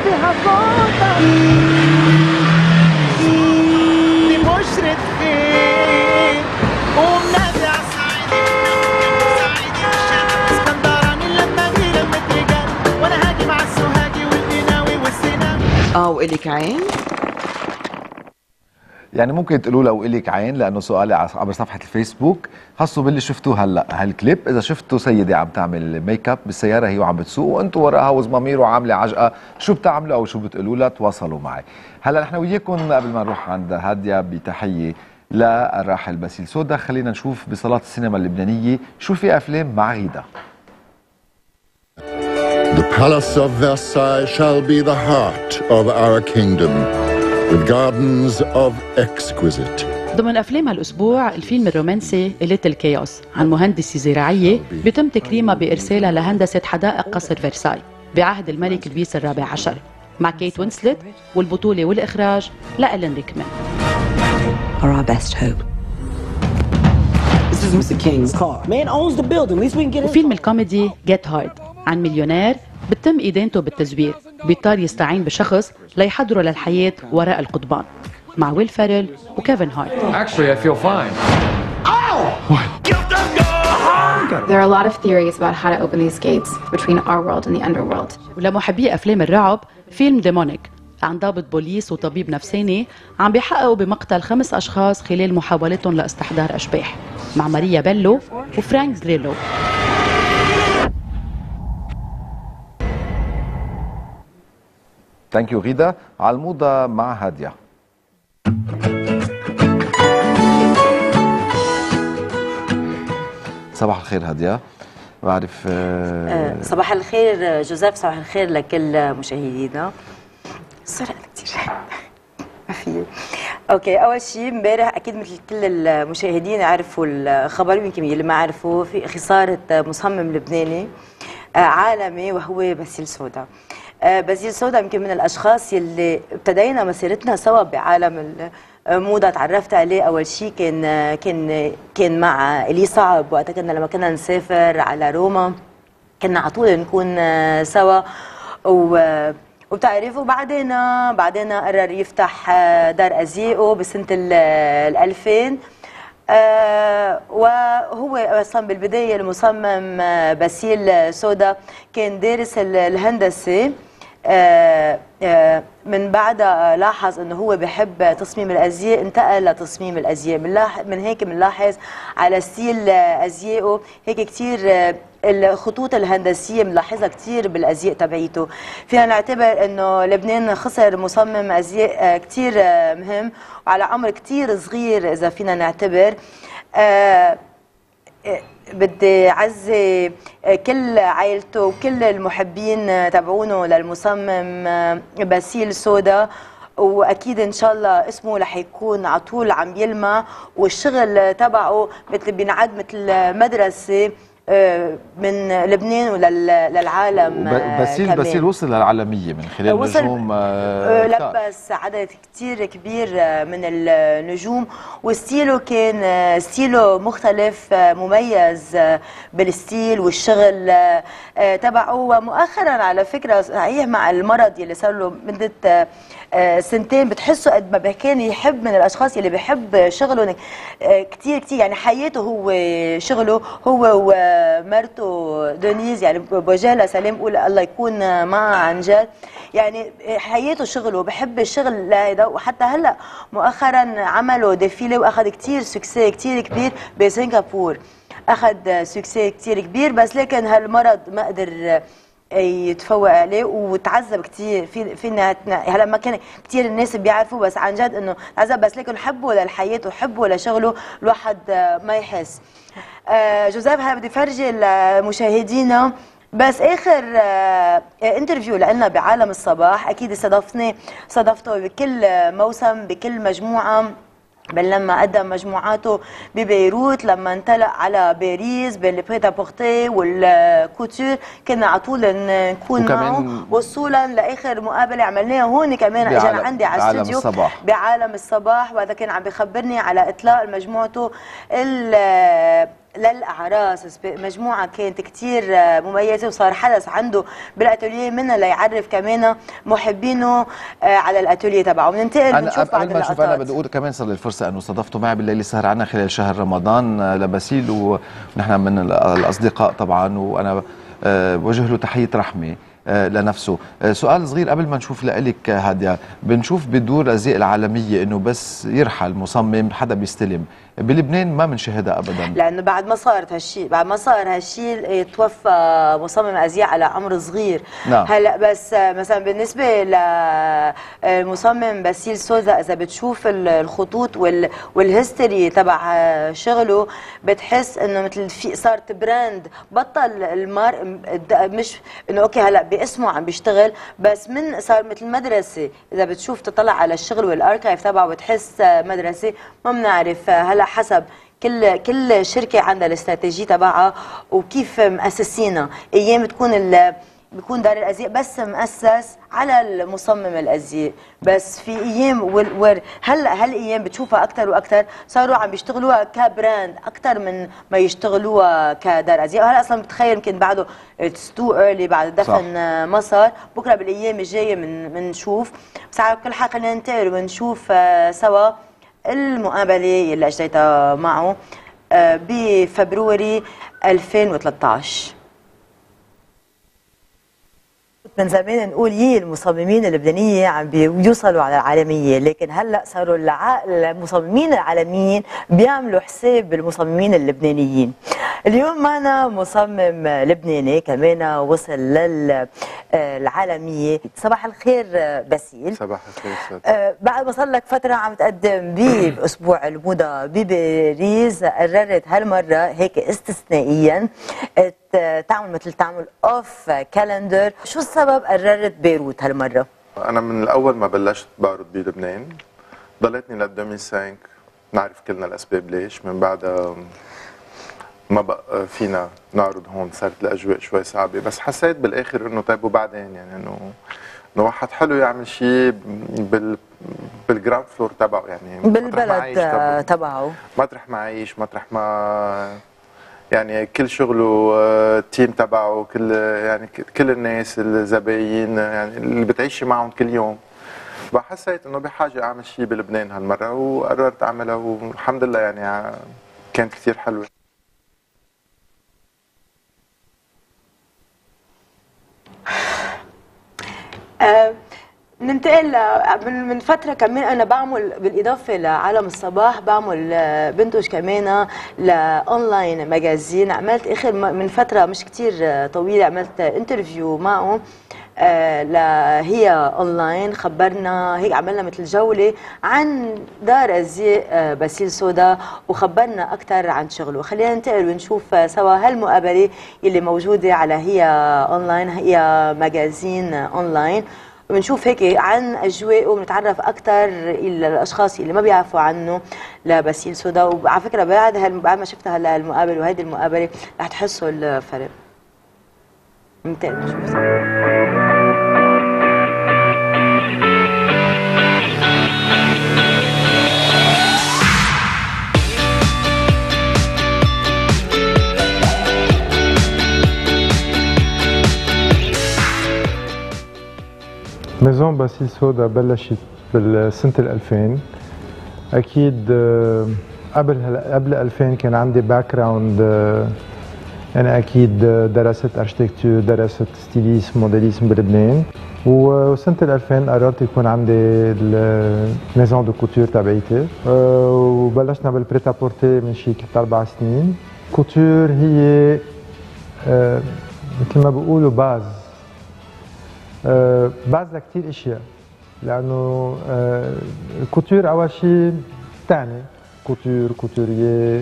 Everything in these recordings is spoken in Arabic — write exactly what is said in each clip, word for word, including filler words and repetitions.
فيها صوتك دي بشرة خير ومنادي عالصعيدي صعيدي الشام اسكندراني لما اجي لما رجال وانا هاجي مع السوهاجي والقناوي والسيناوي. اه وإلك عين؟ يعني ممكن تقولوا لو إلك عين لانه سؤالي عبر صفحه الفيسبوك خاصه باللي شفتوه هلا هالكليب. اذا شفتوا سيده عم تعمل ميك اب بالسياره هي وعم بتسوق وانتم وراها وزمامير وعامله عجقه، شو بتعملوا او شو بتقولوا لها؟ تواصلوا معي. هلا نحن وياكم قبل ما نروح عند هاديه بتحيه للراحل باسيل سودا، خلينا نشوف بصالات السينما اللبنانيه شو في افلام مع غيدا. The palace of Versailles shall be the heart of our kingdom, with gardens of exquisite. ضمن أفلام هالأسبوع الفيلم الرومانسي ليتل كيوس عن مهندسة زراعية بيتم تكريمها بإرسالها لهندسة حدائق قصر فرساي بعهد الملك لويس الرابع عشر مع كيت وينسلت، والبطولة والإخراج لإلين ريكمان. Or our best hope. This is Mister King's car. Man owns the building. At least we can get it. وفيلم الكوميدي جيت هارد عن مليونير بتم إدانته بالتزوير، بيضطر يستعين بشخص ليحضره للحياة وراء القضبان مع ويل فيرل وكيفن هارت. Actually, I feel fine. There are a lot of theories about how to open these gates between our world and the underworld. ولمحبي أفلام الرعب فيلم ديمونيك عن ضابط بوليس وطبيب نفساني عم بيحققوا بمقتل خمس أشخاص خلال محاولتهم لاستحضار أشباح مع ماريا بيلو وفرانك جريلو. ثانك يو غيدا. على الموضة مع هادية. صباح الخير هادية. بعرف آه صباح الخير جوزيف، صباح الخير لكل مشاهدينا. سرقت كثير ما في. اوكي، اول شيء امبارح اكيد مثل كل المشاهدين عرفوا الخبر، يمكن اللي ما عرفوا، في خساره مصمم لبناني عالمي وهو باسيل سودا. باسيل سودا يمكن من الاشخاص يلي ابتدينا مسيرتنا سوا بعالم الموضه. تعرفت عليه اول شيء كان كان كان مع الي صعب وقتها، كنا لما كنا نسافر على روما كنا على طول نكون سوا و وبتعرفوا بعدين بعدين قرر يفتح دار ازياءه بسنه ال ألفين. آه وهو اصلا بالبدايه المصمم باسيل سودا كان دارس الهندسه. آه آه من بعدها لاحظ انه هو بحب تصميم الازياء، انتقل لتصميم الازياء. من, من هيك بنلاحظ على ستيل ازيائه هيك كثير الخطوط الهندسيه بنلاحظها كثير بالازياء تبعيته. فينا نعتبر انه لبنان خسر مصمم ازياء كثير مهم وعلى عمر كثير صغير اذا فينا نعتبر. آه بدي اعزي كل عائلته وكل المحبين تبعونه للمصمم باسيل سودا، واكيد ان شاء الله اسمه رح يكون على طول عم يلمع، والشغل تبعه مثل بينعد مثل مدرسه من لبنان وللعالم. باسيل باسيل وصل للعالميه من خلال نجوم، لبس عدد كتير كبير من النجوم، وستيله كان ستيله مختلف مميز بالستيل والشغل تبعه. ومؤخرا على فكره صحيح مع المرض اللي صار له مده سنتين بتحسوا قد ما كان يحب، من الاشخاص اللي بيحب شغله كتير كتير، يعني حياته هو شغله هو ومرته دونيز، يعني بوجه لها سلام بقول الله يكون معها عن جد، يعني حياته شغله بحب الشغل هذا. وحتى هلا مؤخرا عملوا ديفيلي واخذ كتير سكسي كتير كبير بسنغافور، اخذ سكسي كتير كبير، بس لكن هالمرض ما قدر يتفوق عليه وتعذب كثير. في فينا هلا ما كان كثير الناس بيعرفوا، بس عن جد انه تعذب، بس لكن حبه للحياه وحبه لشغله الواحد ما يحس. آه جوزيف هلا بدي فرجي لمشاهدينا بس اخر آه انترفيو لنا بعالم الصباح، اكيد استضفناه استضفته بكل موسم بكل مجموعه، بل لما قدم مجموعاته ببيروت، لما انطلق على باريس بين البريتا بورتي والكوتور كنا على طول نكون معه، وصولا لاخر مقابله عملناها هون كمان اجى عندي على الاستوديو الصباح. بعالم الصباح، وهذا كان عم بخبرني على اطلاق مجموعته للاعراس، مجموعه كانت كثير مميزه، وصار حدث عنده بالاتوليه منها ليعرف كمان محبينه على الاتوليه تبعه. بننتقل بنشوف بعض اللقطات. اللقطات. انا بدي اقول كمان صار لي الفرصه انه استضفتوا معي بالليله سهرانه خلال شهر رمضان لباسيل، ونحن من الاصدقاء طبعا، وانا بوجه له تحيه رحمه لنفسه. سؤال صغير قبل ما نشوف لك هادية، بنشوف بدور الازياء العالميه انه بس يرحل مصمم حدا بيستلم، بلبنان ما بنشاهدها ابدا، لانه بعد ما صارت هالشيء بعد ما صار هالشيء توفى مصمم ازياء على عمر صغير. نعم. هلا بس مثلا بالنسبه للمصمم باسيل سوزا، اذا بتشوف الخطوط وال والهيستوري تبع شغله بتحس انه مثل في صارت براند، بطل المار مش انه اوكي هلا باسمه عم بيشتغل، بس من صار مثل مدرسه. اذا بتشوف تطلع على الشغل والاركايف تبعه بتحس مدرسه. ما بنعرف هلا حسب كل كل شركه عندها الاستراتيجيه تبعها وكيف مؤسسينها. ايام بتكون ال بيكون دار الازياء بس مؤسس على المصمم الازياء، بس في ايام ول هلا هالايام بتشوفها اكثر واكثر صاروا عم بيشتغلوها كبراند اكثر من ما يشتغلوها كدار ازياء. وهلا اصلا بتخيل يمكن بعده اتس تو ايرلي بعد دفن ما صار، بكره بالايام الجايه من بنشوف. بس على كل حال خلينا ننتقل ونشوف سوا المقابله اللي اجريتها معه بفبروري ألفين وثلاثة عشر. من زمان نقول يي المصممين اللبنانيه عم بيوصلوا على العالميه، لكن هلا صاروا المصممين العالميين بيعملوا حساب بالمصممين اللبنانيين. اليوم معنا مصمم لبناني كمان وصل للعالميه. صباح الخير باسيل. صباح الخير استاذ. أه بعد ما صار لك فتره عم تقدم باسبوع الموضه بباريس، قررت هالمره هيك استثنائيا تعمل مثل تعمل اوف كالندر. شو السبب قررت بيروت هالمره؟ انا من الاول ما بلشت بعرض بلبنان، ضليتني لل ألفين وخمسة، نعرف كلنا الاسباب ليش. من بعدها ما بقى فينا نعرض هون، صارت الاجواء شوي صعبه، بس حسيت بالاخر انه طيب وبعدين يعني انه انه واحد حلو يعمل شيء بال بالجراوند فلور تبعه، يعني بالبلد تبعه، مطرح ما عايش، مطرح ما يعني كل شغله التيم تبعه، كل يعني كل الناس الزباين يعني اللي بتعيشي معهم كل يوم. فحسيت انه بحاجه اعمل شيء بلبنان هالمره، وقررت اعملها، والحمد لله يعني كانت كثير حلوه. أه ننتقل من من فتره كمان. انا بعمل بالاضافه لعالم الصباح بعمل بنتج كمان لاونلاين ماجازين. عملت اخر من فتره مش كتير طويله عملت انترفيو معه آه لهي اونلاين، خبرنا هيك عملنا مثل جوله عن دار ازياء آه باسيل سودا، وخبرنا اكثر عن شغله. خلينا ننتقل ونشوف سوا هالمقابله اللي موجوده على هي اونلاين، هي ماجازين اونلاين، وبنشوف هيك عن اجواءه وبنتعرف اكثر الاشخاص اللي ما بيعرفوا عنه لباسيل سودا. وعلى فكره بعد بعد ما شفت هلا المقابله وهيدي المقابله رح تحسوا الفرق. ننتقل نشوف سوا. ميزون باسيل سودا بلشت بالسنة الألفين. أكيد قبل قبل ألفين كان عندي باك جراوند، أنا أكيد درست أركتيكتور، درست ستيليسم، موديليسم بلبنان، وسنة الألفين قررت يكون عندي الميزون دو كوتور تبعيتي، وبلشنا بالبريتا بورتي من شي ثلاث أربع سنين. كوتور هي مثل ما بيقولوا باز أه بعز لكثير اشياء، لانه أه الكوتور اول شيء تعني كوتور، كوتوريه،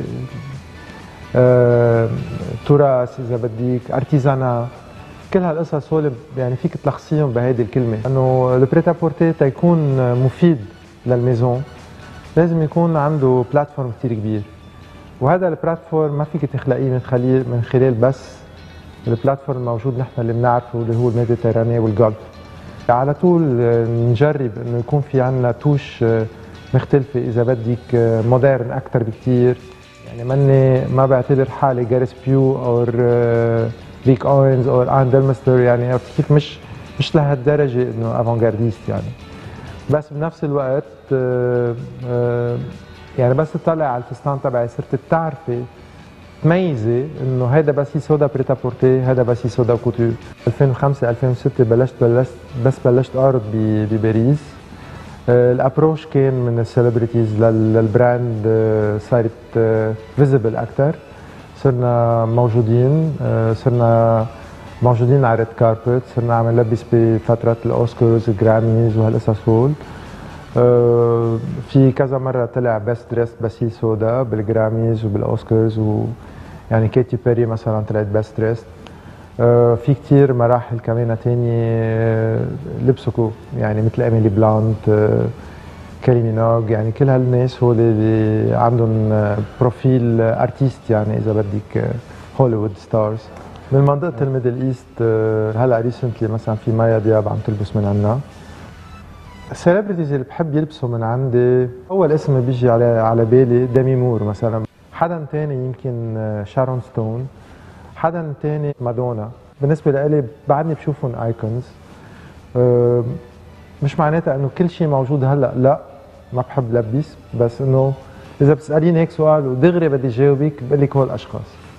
أه تراث اذا بديك، ارتيزانا، كل هالقصص هول يعني فيك تلخصيهم بهيدي الكلمه. انه البريتا بورتي تيكون مفيد للميزون لازم يكون عنده بلاتفورم كثير كبير، وهذا البلاتفورم ما فيك تخلقيه من خلال من خلال بس البلاتفورم الموجود نحن اللي بنعرفه اللي هو الميديتراني والجولف. على طول نجرب انه يكون في عندنا توش مختلفه اذا بدك مودرن اكثر بكثير، يعني ماني ما بعتبر حالي جاريس بيو او ريك اوينز او ان ديلمستر، يعني عرفت كيف؟ مش مش لهالدرجه انه افانجارديست يعني. بس بنفس الوقت آه آه يعني بس تطلع على الفستان تبعي صرت بتعرفي تميزي انه هيدا باسي سودا بريتا بورتي، هيدا باسي سودا كوتور. ألفين وخمسة ألفين وستة بلشت بلشت بس بلشت اعرض بباريس. آه الابروش كان من السيلبرتيز للبراند، آه صارت آه فيزبل اكثر، صرنا موجودين، آه صرنا موجودين على ريد كاربت، صرنا عم نلبس بفتره الاوسكارز الجراميز وهالقصص هول. آه في كذا مره طلع بيست دريس باسيل سودا بالجراميز وبالاوسكارز، ويعني كيتي بيري مثلا طلعت بيست دريس. آه في كثير مراحل كمان ثانيه لبسوا يعني مثل ايميلي بلانت، آه كاري مينوغ، يعني كل هالناس هول اللي عندهم بروفيل ارتيست، يعني اذا بدك هوليوود ستارز من منطقه الميدل ايست. هلا ريسنتلي مثلا في مايا دياب عم تلبس من عنا. السيلبرتيز اللي بحب يلبسوا من عندي، اول اسم بيجي على على بالي ديمي مور مثلا، حدا ثاني يمكن شارون ستون، حدا ثاني مادونا. بالنسبه لإلي بعدني بشوفهم ايكونز. مش معناتها انه كل شيء موجود هلا لا، ما بحب لبس، بس انه اذا بتساليني هيك سؤال ودغري بدي جاوبك بقول لك هول الاشخاص.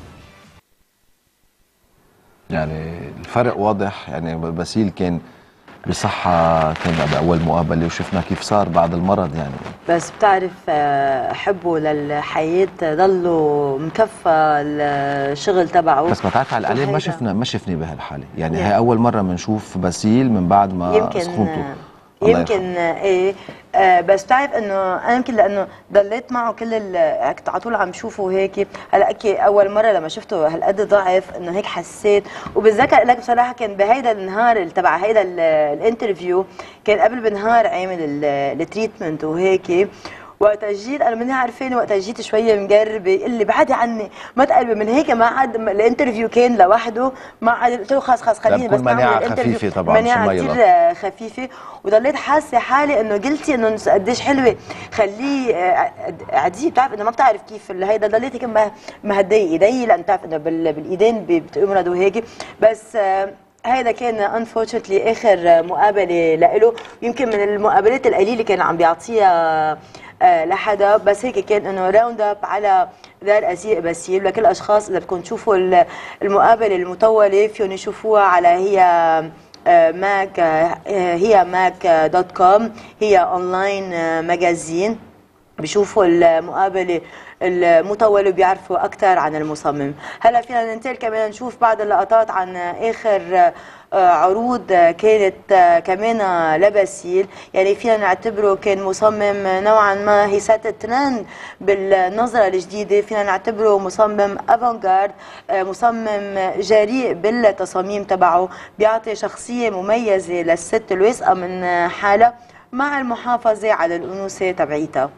يعني الفرق واضح، يعني باسيل كان بصحة، كان بأول مقابلة وشفنا كيف صار بعد المرض يعني. بس بتعرف حبه للحياة ضله مكفى الشغل تبعه. بس ما تعرف على القليل ما شفنا ما شفني بهالحالة، يعني هي أول مرة بنشوف باسيل من بعد ما سخنته. يمكن ايه آه بس بتعرف انه انا يمكن لانه ضليت معه كل كنت على طول عم شوفه هيك. هلا اكي اول مره لما شفته هالقد ضعف انه هيك حسيت. وبتذكر لك بصراحه كان بهيدا النهار تبع هيدا الانترفيو، كان قبل بنهار عامل التريتمنت وهيك. وقتها جيت انا مني عارفاني، وقتها جيت شويه مقربه يقول لي بعدي عني ما تقربي من هيك. ما عاد الانترفيو كان لوحده، ما عاد قلت له خلص خلص خليني بس نعمل الانترفيو. خفيفه طبعا، مناعه كثير خفيفه. وضليت حاسه حالي انه قلتي انه قديش حلوه، خليه عديه. بتعرف انه ما بتعرف كيف هيدا، ضليت هيك مهديه ايدي لان بتعرف انه بالايدين بتمرض وهيك. بس هيدا كان انفورشنتلي اخر مقابله لإله، يمكن من المقابلات القليله كان عم بيعطيها آه لحدا. بس هيك كان انه راوند اب على دار ازياء باسيل. لكل الاشخاص اذا بدكم تشوفوا المقابله المطوله فيهم يشوفوها على هي آه ماك آه هي ماك دوت كوم، هي اونلاين آه ماجازين. بيشوفوا المقابله المطوله وبيعرفوا اكثر عن المصمم. هلا فينا ننتقل كمان نشوف بعض اللقطات عن اخر عروض كانت كمان لباسيل. يعني فينا نعتبره كان مصمم نوعا ما هي سات ترند بالنظره الجديده. فينا نعتبره مصمم افانجارد، مصمم جريء بالتصاميم تبعه، بيعطي شخصيه مميزه للست الواثقه من حالها مع المحافظه على الانوثه تبعيتها.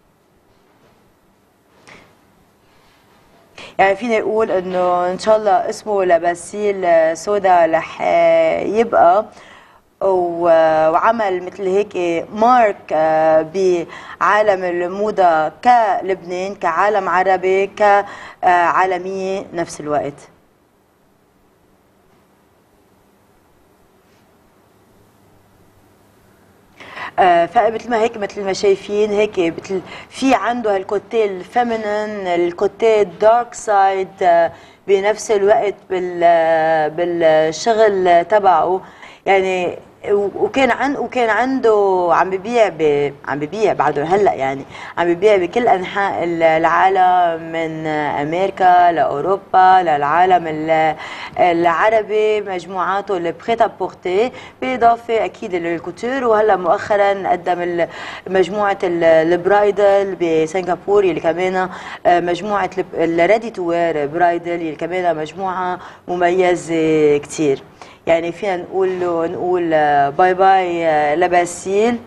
يعني فينا نقول انه ان شاء الله اسمه لباسيل سودا رح يبقى وعمل مثل هيك مارك بعالم الموضه كلبنان، كعالم عربي، كعالميه نفس الوقت. آه فمثل ما هيك مثل ما شايفين هيك مثل في عنده هالكوتيه الفيمينين، الكوتيه الدارك سايد آه بنفس الوقت بال بالشغل تبعه. يعني وكان عن وكان عنده عم ببيع ب... عم ببيع بعده هلا، يعني عم ببيع بكل انحاء العالم، من امريكا لاوروبا للعالم العربي. مجموعاته البريتا بورتي بالاضافه اكيد للكوتور. وهلا مؤخرا قدم مجموعه البرايدل بسنغافور اللي كمان مجموعه الريدي تو وير برايدل اللي كمان مجموعه مميزه كثير. يعني فينا نقول له نقول باي باي لباسيل،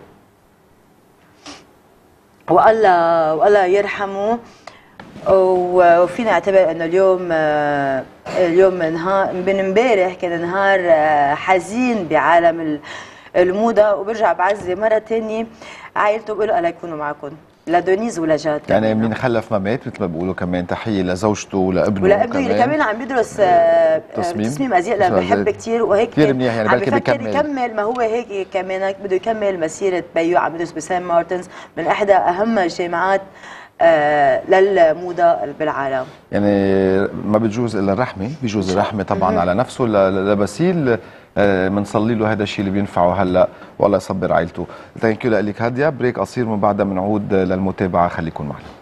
والله والله يرحمه. وفينا نعتبر انه اليوم اليوم نهار من امبارح كان نهار حزين بعالم الموضه. وبرجع بعزي مره ثانيه عائلته، بقول الله يكونوا معكم. لدونيز ولجاد يعني مين خلف ما مات مثل ما بيقولوا كمان تحيه لزوجته ولابنه ولابنه اللي كمان عم يدرس آه، تصميم. تصميم ازياء لانه بحب كثير وهيك كثير منيح يعني عم بلكي بفكر بيكمل يكمل ما هو هيك كمان بده يكمل مسيره بيو عم يدرس بسان مارتنز من احدى اهم الجامعات آه للموضه بالعالم. يعني ما بتجوز الا الرحمه، بيجوز الرحمه طبعا على نفسه لباسيل، بنصلي له هذا الشيء اللي بينفعه هلا والله يصبر عائلته. ثانك يو لك هاديه، بريك قصير من بعدها بنعود للمتابعه، خليكم معنا.